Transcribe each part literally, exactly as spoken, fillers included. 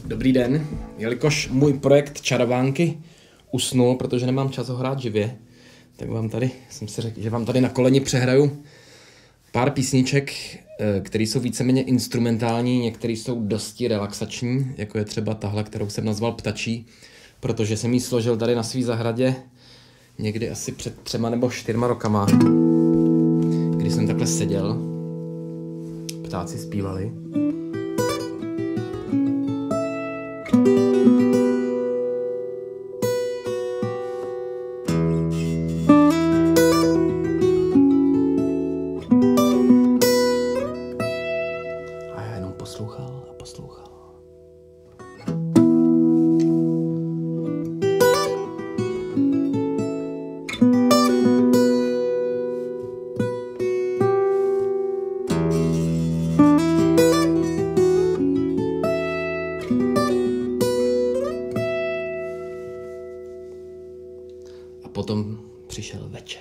Dobrý den, jelikož můj projekt Čarovánky usnul, protože nemám čas ho hrát živě, tak vám tady, jsem si řekl, že vám tady na koleni přehraju pár písniček, které jsou víceméně instrumentální, některé jsou dosti relaxační, jako je třeba tahle, kterou jsem nazval Ptačí, protože jsem ji složil tady na svý zahradě někdy asi před třema nebo čtyřma rokama, kdy jsem takhle seděl, ptáci zpívali. A já jenom poslouchal a poslouchal. A potom přišel večer.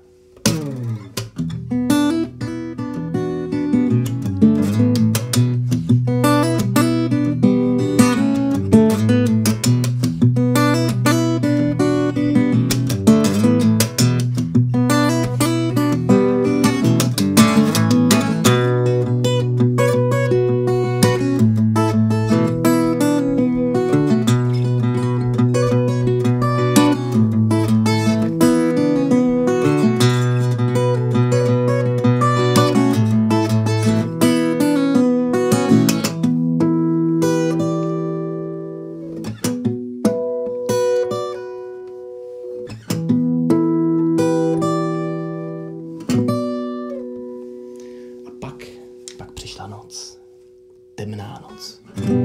Pak přišla noc. Temná noc.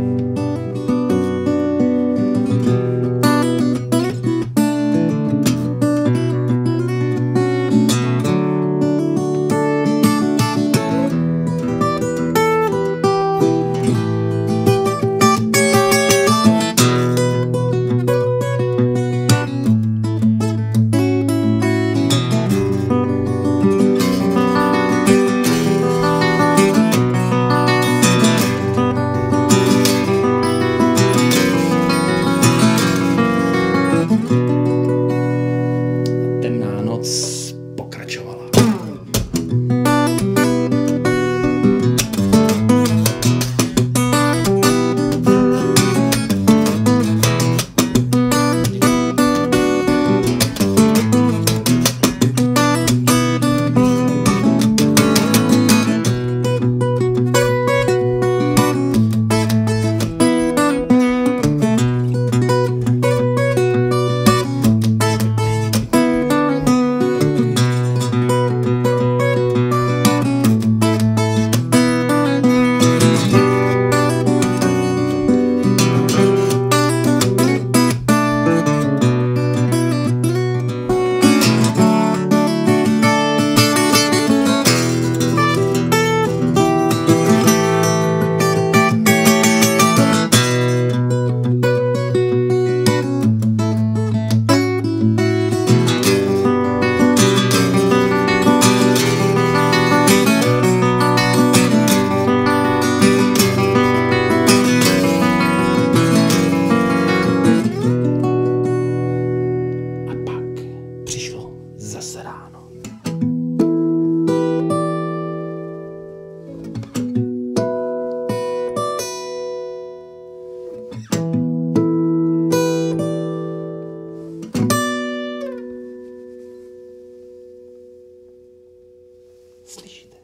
Pokračovala. Zase ráno. Slyšíte?